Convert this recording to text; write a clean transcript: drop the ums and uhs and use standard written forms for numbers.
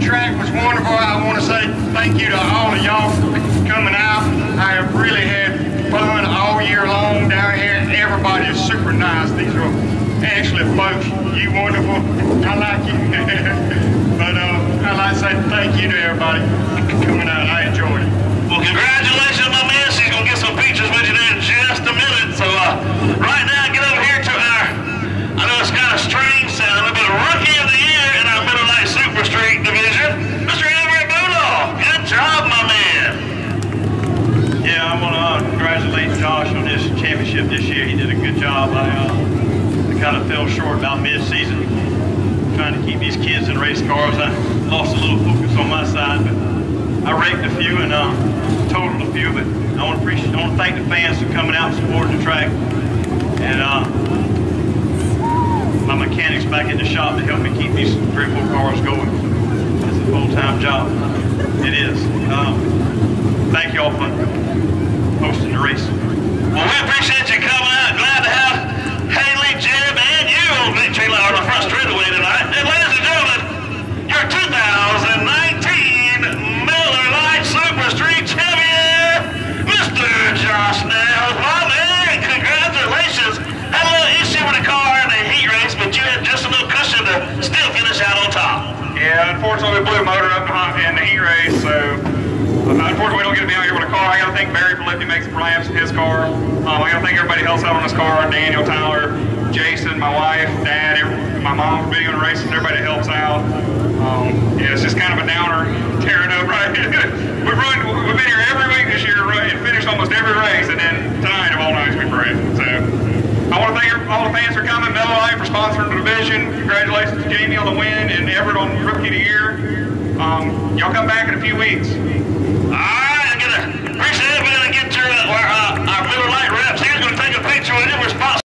track was wonderful. I want to say thank you to all of y'all for coming out. I have really had fun all year long down here. Everybody is super nice. These are actually folks, you wonderful. I like you. But I'd like to say thank you to everybody for coming out. I enjoyed it. Well, congratulations, my man. She's going to get some pictures with you there in just a minute. So right now, get over here to our, I know it's kind of strange sound, but Rookie of the Year in our Middle Light Super Street division, Mr. Everette Bootle. Good job, my man. Yeah, I want to congratulate Josh on his championship this year. He did a good job. I kind of fell short about mid-season, trying to keep these kids in race cars. I lost a little focus on my side, but I raked a few and totaled a few. But I want to thank the fans for coming out and supporting the track, and my mechanics back in the shop to help me keep these 3 or 4 cars going. It's a full-time job. It is. Thank you all for hosting the race. Well, we appreciate you coming out. Glad to have Haley, Jim, and you on Victory Lane on the front straightaway tonight. And ladies and gentlemen, your 2019 Miller Lite Super Street champion, Mr. Josh Nelms. My man, congratulations. Had a little issue with the car in the heat race, but you had just a little cushion to still finish out on top. Yeah, unfortunately we blew the motor up in the heat race, so unfortunately we don't get to be out here with a car. I got to thank Barry for letting me make some laps in his car. I got to thank everybody else out on this car, Daniel, Tyler, Jason, my wife, Dad, my mom for being on the races, everybody that helps out. Yeah, it's just kind of a downer, tearing up right here. We've been here every week this year and finished almost every race, and then tonight of all nights we parade. So I want to thank all the fans for coming, Miller Lite for sponsoring the division. Congratulations to Jamie on the win and Everett on Rookie of the Year. Y'all come back in a few weeks.